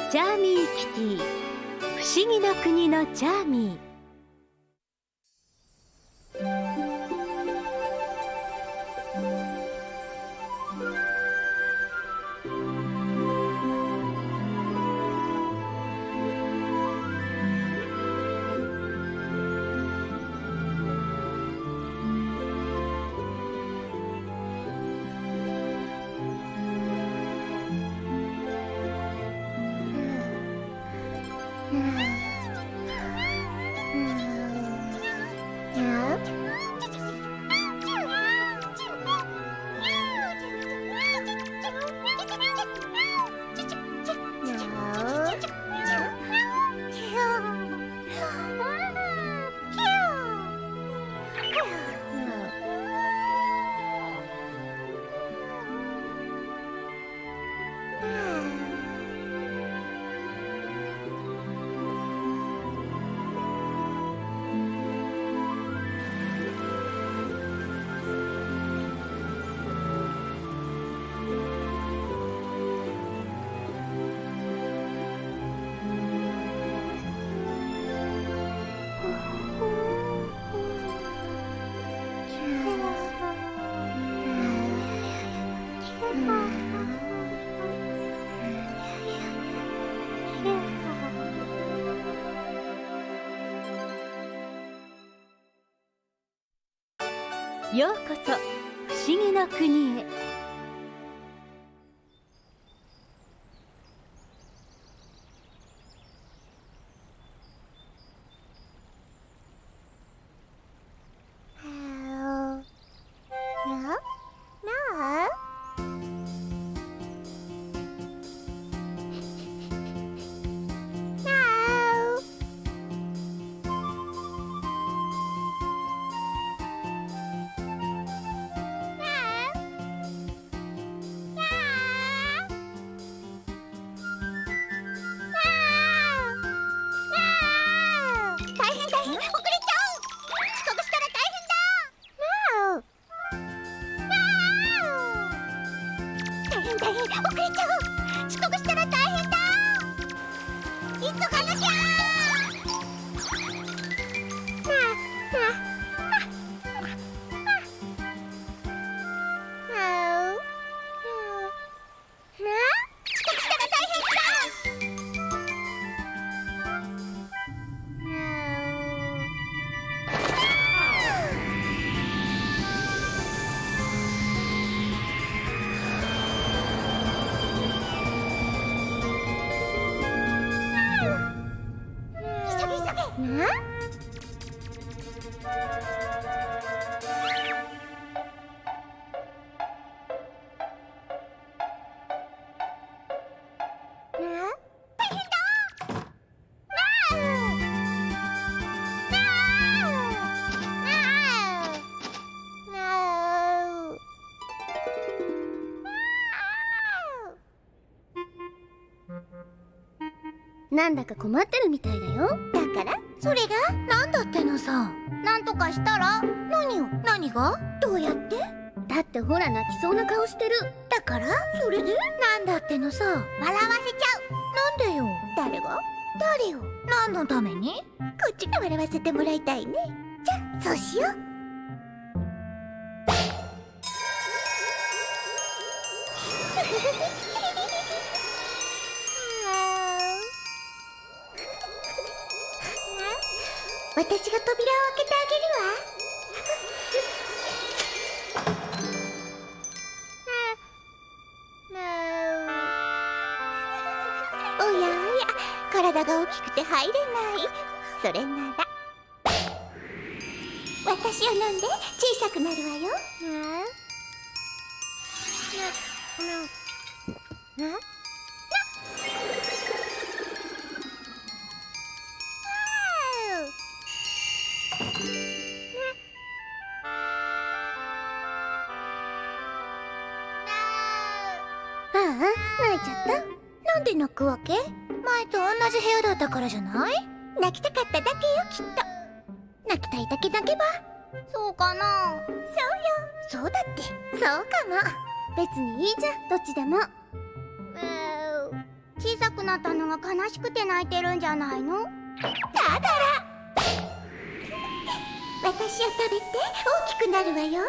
チャーミーキティ、不思議の国のチャーミー。ようこそ不思議の国へ。なんだか困ってるみたいだよ。だからそれがなんだってのさ。なんとかしたら。何を？何が？どうやって？だってほら泣きそうな顔してる。だからそれでなんだってのさ。笑わせちゃう。なんでよ。誰が？誰よ。何のために？こっちが笑わせてもらいたいね。じゃあそうしよう。私が扉を開けてあげるわ。おやおや、体が大きくて入れない。それなら私を飲んで小さくなるわよ。泣いちゃった。なんで泣くわけ？前と同じ部屋だったからじゃない？泣きたかっただけよ、きっと。泣きたいだけ泣けば。そうかな？そうよ。そうだって。そうかも。別にいいじゃん、どっちでも。小小さくなったのが悲しくて泣いてるんじゃないの？だから私を食べて大きくなるわよ。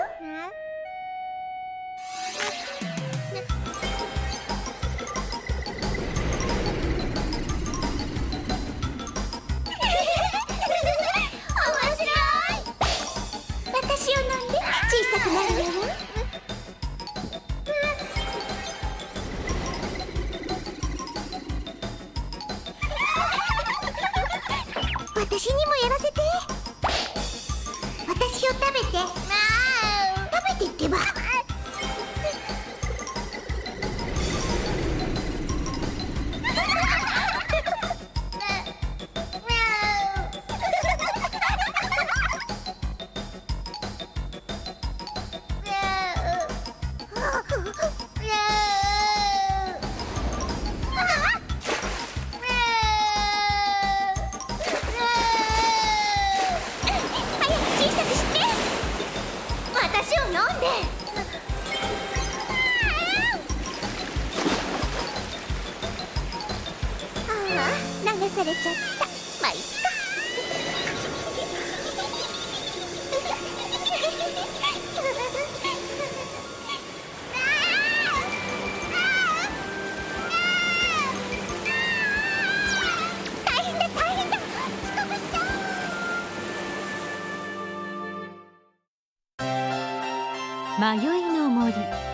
私を飲んで小さくなるわよ。私にもやらせて。私を食べて。食べてってば。流されちゃった。まあいっか。大変だ大変だ。遅刻しちゃう。迷いの森。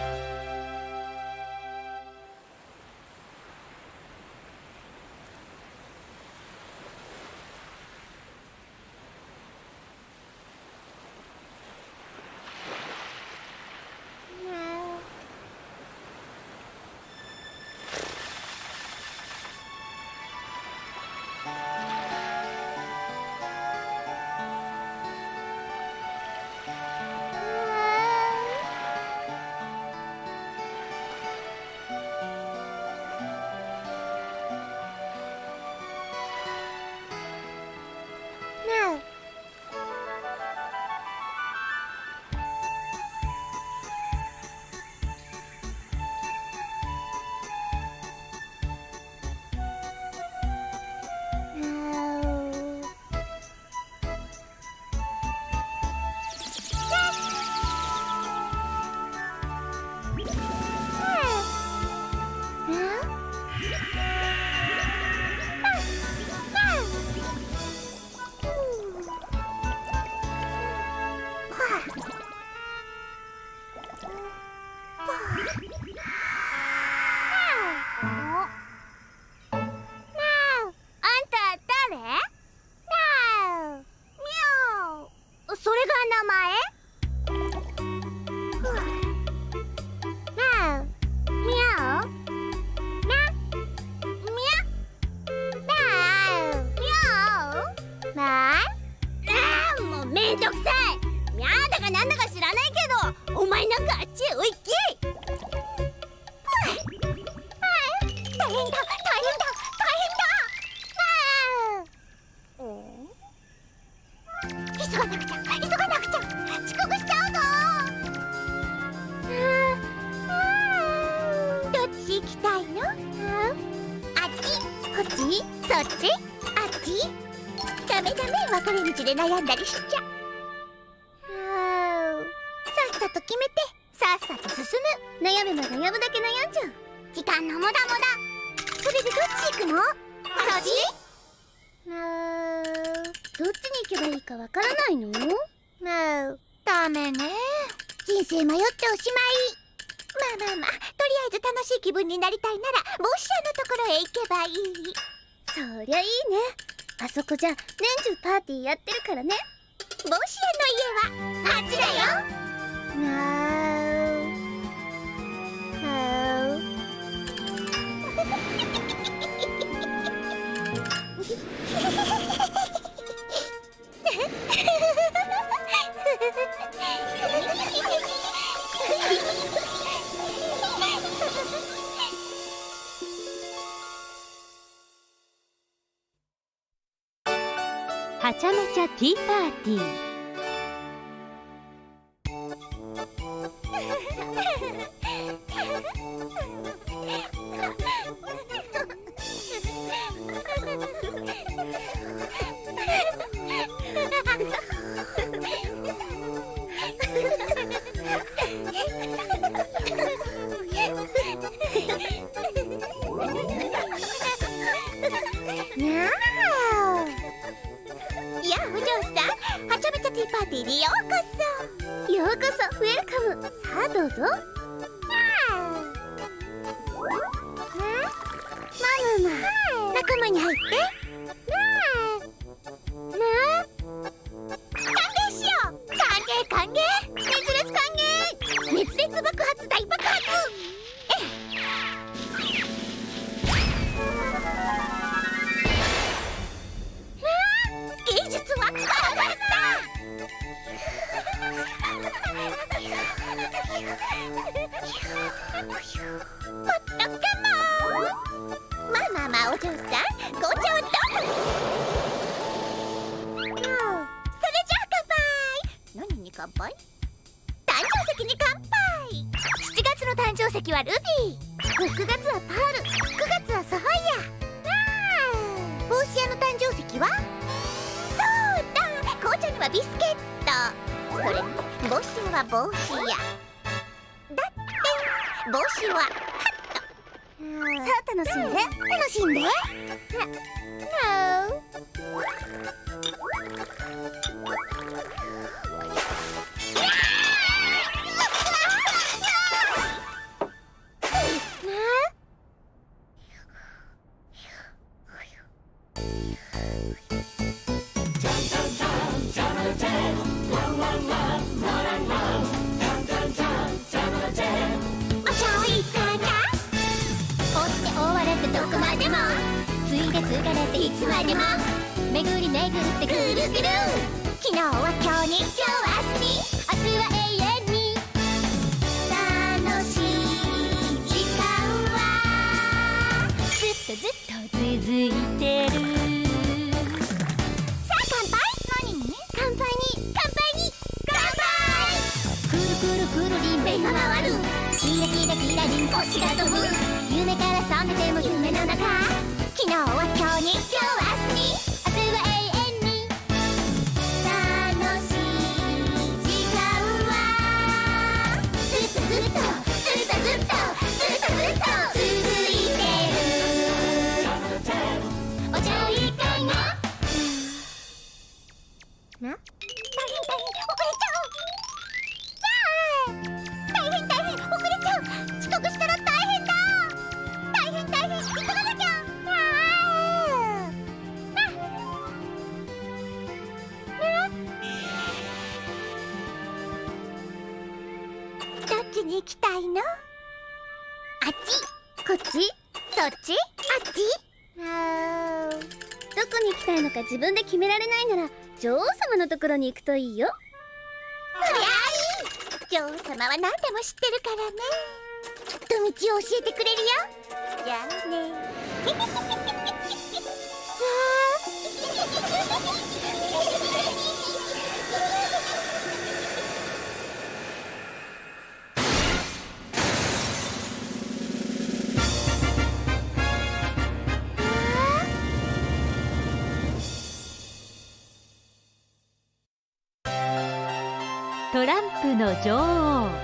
めんどくさい。ミャーだかなんだか知らないけど、お前なんかあっちへおいっきい。大変だ大変だ大変だ。急がなくちゃ急がなくちゃ、遅刻しちゃうぞ。どっち行きたいの？あっちこっちそっちあっち。ダメダメ、分かれ道で悩んだりしちゃ。さっさと決めて、さっさと進む。悩めば悩むだけ悩んじゃう。時間の無駄無駄。それでどっち行くの？そっち？どっちに行けばいいかわからないの？ダメね。人生迷っておしまい。まあとりあえず楽しい気分になりたいなら帽子屋のところへ行けばいい。そりゃいいね。あそこじゃ年中パーティーやってるからね。帽子屋の家はあっちだよ。 はちゃめちゃティーパーティー。 にゃー。やあお嬢さん、はちゃめちゃティーパーティーにようこそ。ようこそ、ウェルカム。さあどうぞ。ママ、仲間に入って。歓迎しよう。歓迎。熱烈歓迎。熱烈爆発大爆発。芸術は爆発だ。ホットカモン。まあお嬢さん、紅茶をどうぞ。それじゃあ乾杯。何に乾杯？誕生石に乾杯。7月の誕生石はルビー、6月はパール、9月はサファイア。帽子屋の誕生石は？そうだ、紅茶にはビスケット。それに帽子屋は帽子屋だって、帽子はハット。さあ楽しんで、楽しんで。いつまでも巡り巡ってぐるぐる。昨日は今日に、今日は明日に、明日は永遠に。楽しい時間はずっと続いてる。さあ乾杯。何に？乾杯に、乾杯に、乾杯。くるくるくるりんべが回る。キラキラキラりん星が飛ぶ。夢から覚めても夢の中。昨日は今日に、今日は明日に、明日は永遠に。楽しい時間はずっとずっとずっとずっとずっとずっと続いてる。お茶いかが？大変遅れちゃう。大変遅れちゃう。遅刻したら大変だ。大変急がなきゃ。どっちに行きたいの？あっち、こっち、そっち、あっち。どこに行きたいのか自分で決められないなら女王様のところに行くといいよ。そりゃあいい。女王様は何でも知ってるからね。きっと道を教えてくれるよ。じゃあね。 トランプの女王。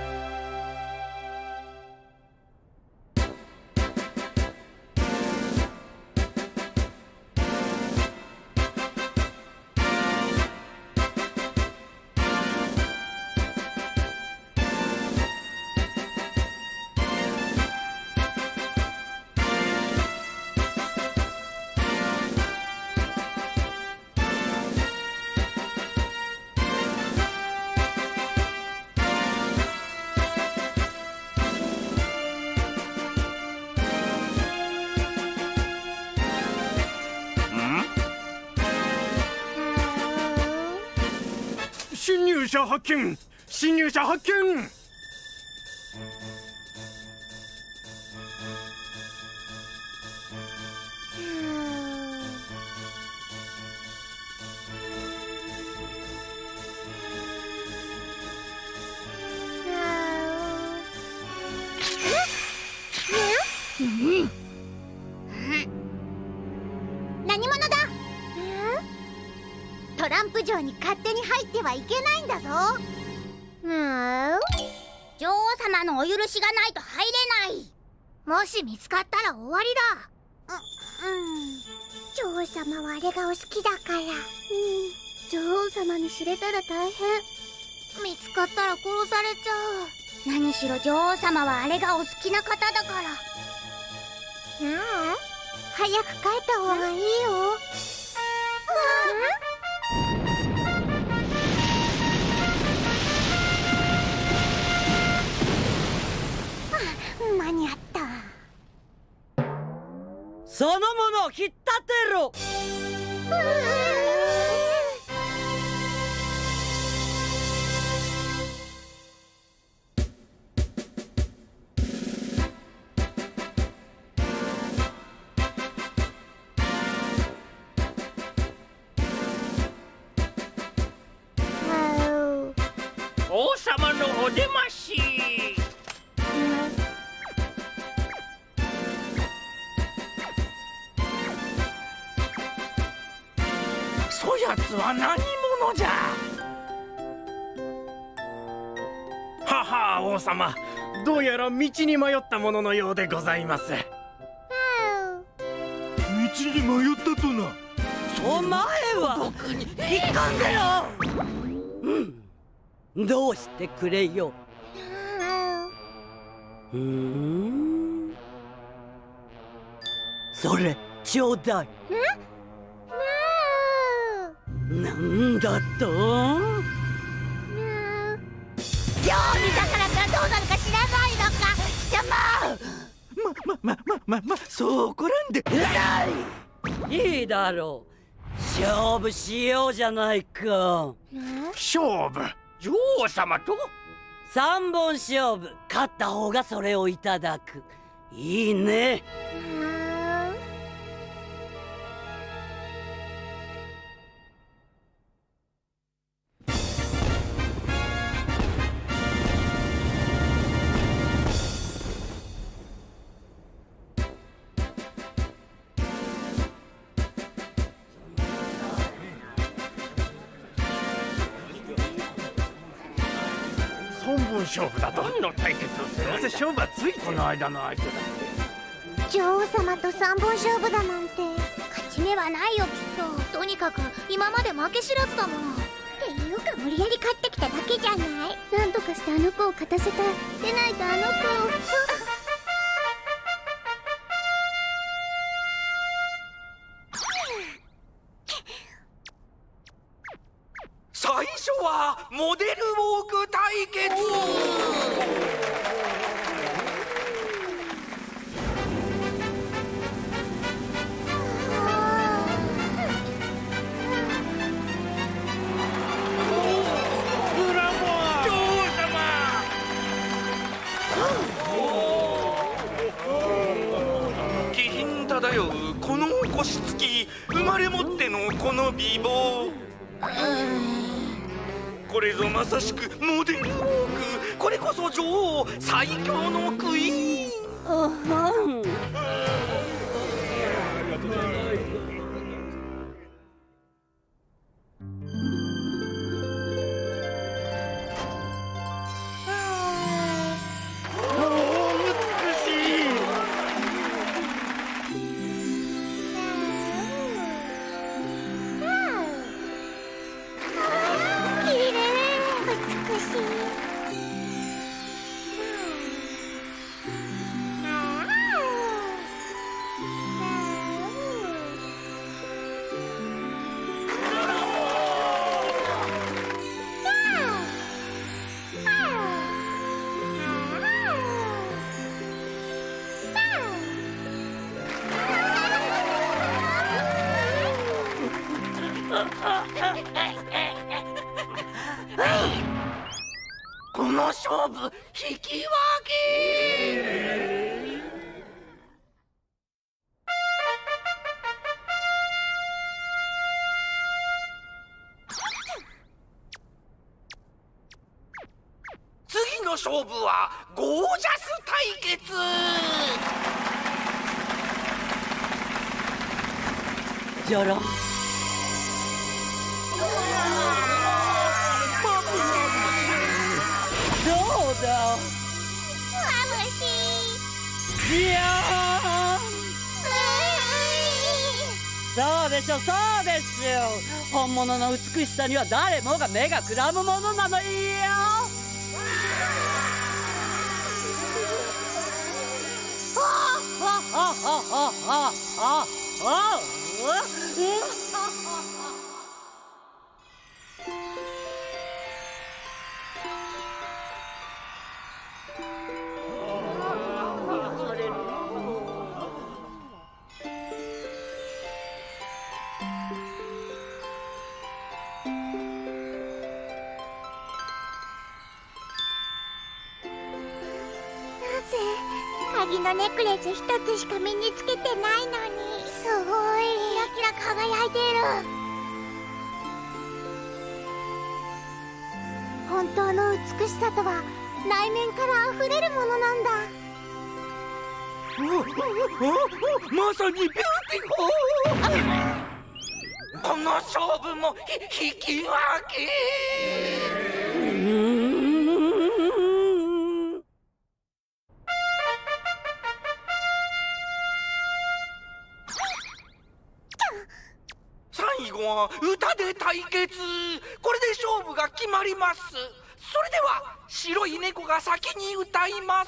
侵入者発見！侵入者発見！ 何者だ？トランプ城に勝手に入ってはいけないんだぞ。女王様のお許しがないと入れない。もし見つかったら終わりだ。 女王様はあれがお好きだから。女王様に知れたら大変。見つかったら殺されちゃう。何しろ女王様はあれがお好きな方だから。早く帰った方がいいよ。間に合った。 そのものを引っ立てろ。 王様のお出まし。そやつは何者じゃ。はは、王様、どうやら道に迷ったもののようでございます。 道に迷ったとな。 お前は僕に引っかんでよ。どうしてくれよ。それちょうだい。なんだと？ 料理だからかどうなるか知らないのか。 そう怒らんで。 いいだろう。勝負しようじゃないか。 勝負？女王様と 3本勝負。勝った方がそれをいただく。いいね。 3本勝負だと。何の対決をする？どうせ勝負はついてこの間の相手だ。 女王様と3本勝負だなんて勝ち目はないよきっと。とにかく今まで負け知らずだもの。っていうか無理やり勝ってきただけじゃない。なんとかしてあの子を勝たせたい。でないとあの子を。 最初はモデルウォーク対決。ブラボー、女王様。気品漂うこの腰つき、生まれ持ってのこの美貌。これぞまさしくモデルウォーク。これこそ女王最強のクイーン。この勝負引き分け。次の勝負はゴージャス対決。 じゃらん。どうだ。 まぶしい。 じゃーん。 そうでしょそうでしょ。本物の美しさには誰もが目がくらむものなのよ。 鍵のネックレス一つしか身につけてないのに、すごいキラキラ輝いてる。本当の美しさとは内面から溢れるものなんだ。 まさにビューティフル。この勝負も引き分け。最後は歌で対決。これで勝負が決まります。それでは白い猫が先に歌います。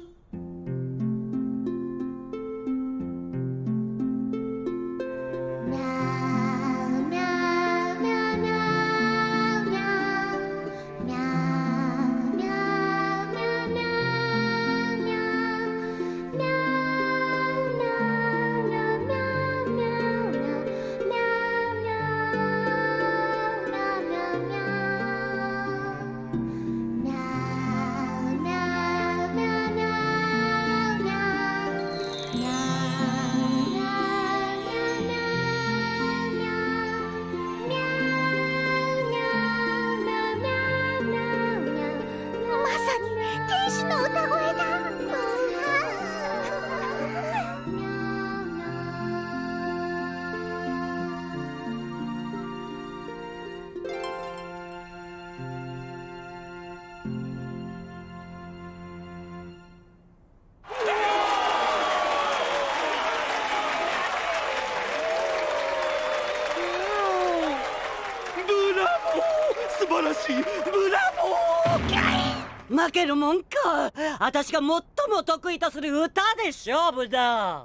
素晴らしい。ブラボー。 負けるもんか。私が最も得意とする歌で勝負だ。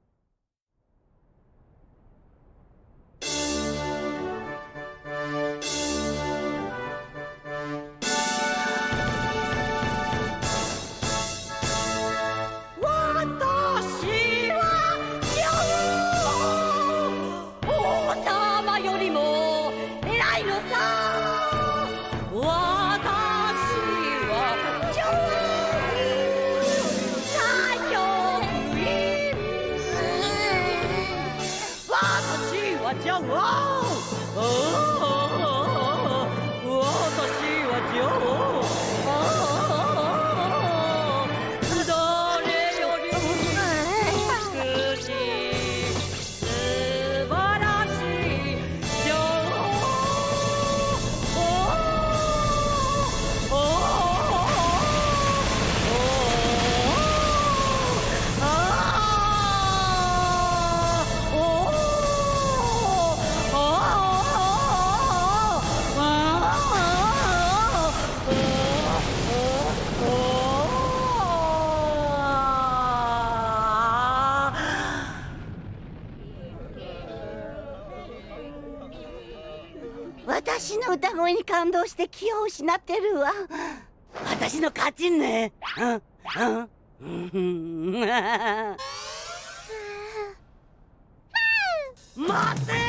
じゃあ、私は女王。誰よりも美しい、素晴らしい女私の歌声に感動して気を失ってるわ。私の勝ちね。待て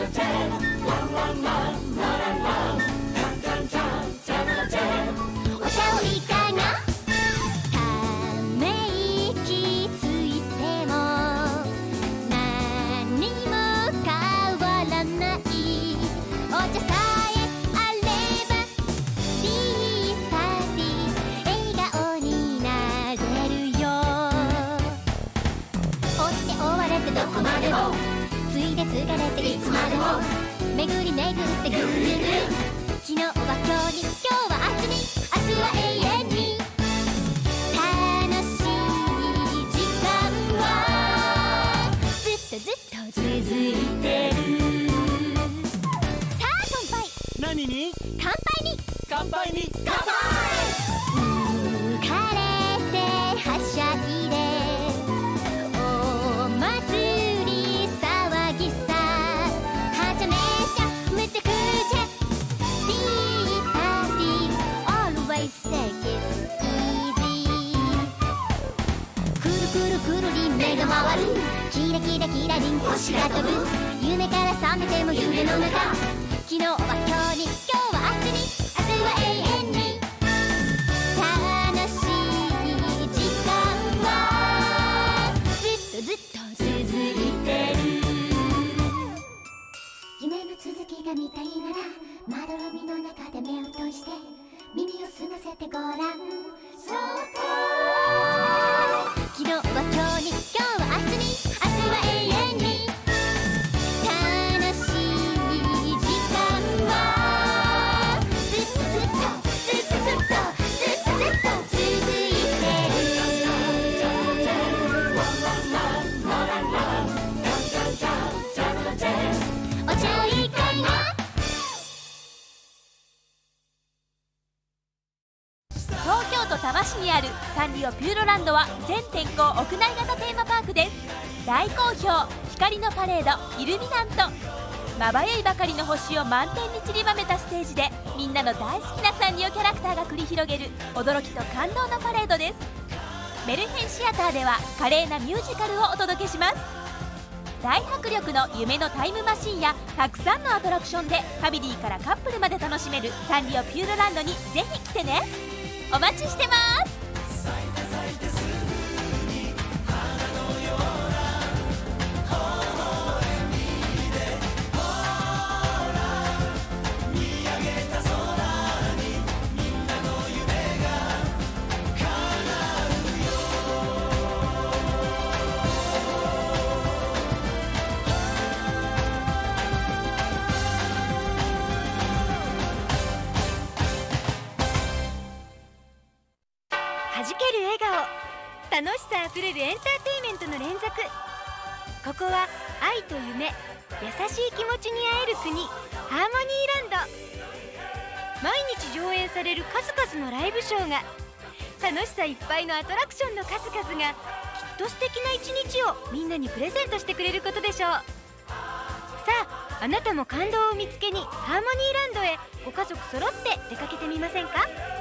巡り巡ってぐるぐる、昨日は今日に、今日は明日に、明日は永遠に。楽しい時間はずっとずっと続いてる。さあ乾杯。 何に？ 乾杯に。 乾杯に。 乾杯。浮かれてはしゃいでお祭り騒ぎさ。目が回るキラキラキラリン星が飛ぶ、夢から覚めても夢の中、昨日は今日に、今日は明日に、明日は永遠に。楽しい時間はずっとずっと続いてる。夢の続きが見たいならまどろみの中で目を閉じて耳を澄ませてごらん。そっと昨日は今日に、今日は明日に、明日は永遠に。楽しい時間はずっとずっとずっとずっとずっとずっと続いてる。お茶いいかな。 東京都多摩市にあるサンリオピューロランドは全天候屋内型テーマパークです。大好評光のパレードイルミナント、まばゆいばかりの星を満天に散りばめたステージでみんなの大好きなサンリオキャラクターが繰り広げる驚きと感動のパレードです。メルヘンシアターでは華麗なミュージカルをお届けします。大迫力の夢のタイムマシンやたくさんのアトラクションでファミリーからカップルまで楽しめるサンリオピューロランドにぜひ来てね。お待ちしてます。 はじける笑顔、楽しさあふれるエンターテインメントの連続。ここは愛と夢、優しい気持ちに会える国、ハーモニーランド。毎日上演される数々のライブショーが、楽しさいっぱいのアトラクションの数々がきっと素敵な一日をみんなにプレゼントしてくれることでしょう。さあ、あなたも感動を見つけにハーモニーランドへご家族揃って出かけてみませんか？